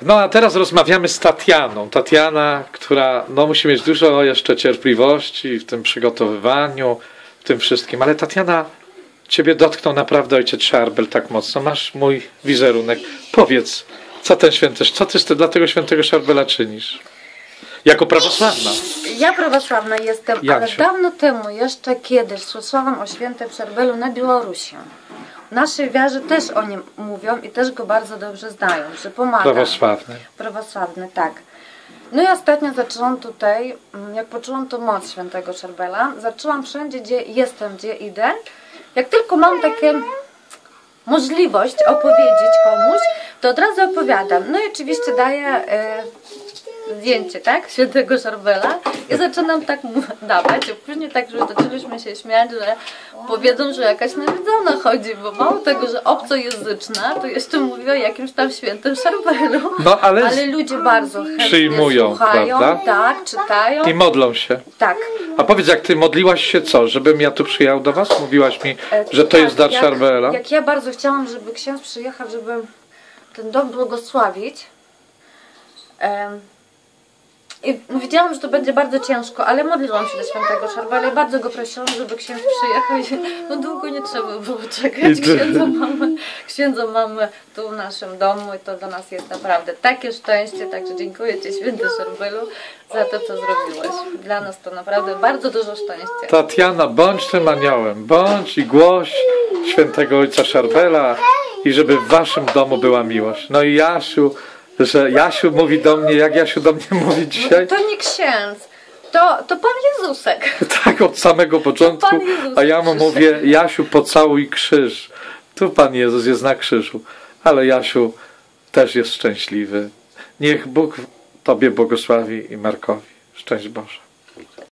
No a teraz rozmawiamy z Tatianą. Tatiana, która musi mieć dużo jeszcze cierpliwości w tym przygotowywaniu, w tym wszystkim. Ale Tatiana, ciebie dotknął naprawdę ojciec Szarbel tak mocno. Masz mój wizerunek. Powiedz, co ty dla tego świętego Szarbela czynisz? Jako prawosławna. Ja prawosławna jestem, ale dawno temu, jeszcze kiedyś, słyszałam o świętym Szarbelu na Białorusi. W naszej wierze też o nim mówią i też go bardzo dobrze znają, że pomaga. Prawosławny. Prawosławny, tak. No i ostatnio zaczęłam tutaj, jak poczułam tą moc świętego Szarbela, zaczęłam wszędzie, gdzie jestem, gdzie idę. Jak tylko mam takie możliwość opowiedzieć komuś, to od razu opowiadam. No i oczywiście daję zdjęcie, tak, świętego Szarbela i zaczynam tak mu dawać. Później tak, że zaczęliśmy się śmiać, że powiedzą, że jakaś nawiedzona chodzi, bo mało tego, że obcojęzyczna, to jeszcze mówi o jakimś tam świętym Szarbelu. No, ale ludzie bardzo chętnie przyjmują, słuchają, prawda? tak, czytają. I modlą się. Tak. A powiedz, jak ty modliłaś się co? Żebym ja tu przyjechał do was? Mówiłaś mi, że to jest dar Szarbela? Jak ja bardzo chciałam, żeby ksiądz przyjechał, żeby ten dom błogosławić. I wiedziałam, że to będzie bardzo ciężko, ale modliłam się do świętego Szarbela i bardzo go prosiłam, żeby ksiądz przyjechał. No długo nie trzeba było czekać. Księdza mamy tu w naszym domu i to dla nas jest naprawdę takie szczęście. Także dziękuję ci, święty Szarbelu, za to, co zrobiłeś. Dla nas to naprawdę bardzo dużo szczęścia. Tatiana, bądź tym aniołem, bądź i głoś świętego ojca Szarbela i żeby w waszym domu była miłość. No i Jasiu, że Jasiu mówi do mnie, jak Jasiu do mnie mówi dzisiaj? To nie księdz, to Pan Jezusek. Tak, od samego początku, a ja mu mówię, Jasiu, pocałuj krzyż. Tu Pan Jezus jest na krzyżu, ale Jasiu też jest szczęśliwy. Niech Bóg Tobie błogosławi i Markowi. Szczęść Boże.